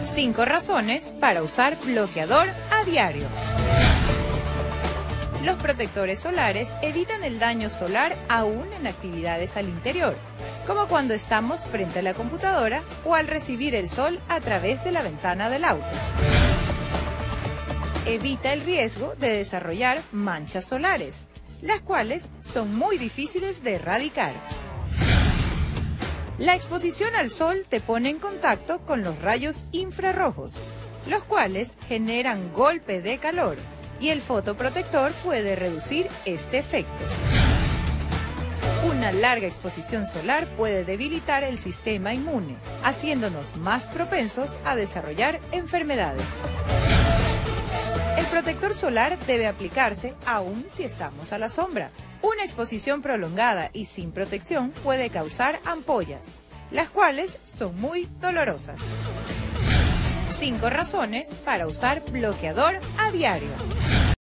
5 razones para usar bloqueador a diario. Los protectores solares evitan el daño solar aún en actividades al interior, como cuando estamos frente a la computadora o al recibir el sol a través de la ventana del auto. Evita el riesgo de desarrollar manchas solares, las cuales son muy difíciles de erradicar. La exposición al sol te pone en contacto con los rayos infrarrojos, los cuales generan golpe de calor, y el fotoprotector puede reducir este efecto. Una larga exposición solar puede debilitar el sistema inmune, haciéndonos más propensos a desarrollar enfermedades. El protector solar debe aplicarse aún si estamos a la sombra. Una exposición prolongada y sin protección puede causar ampollas, las cuales son muy dolorosas. 5 razones para usar bloqueador a diario.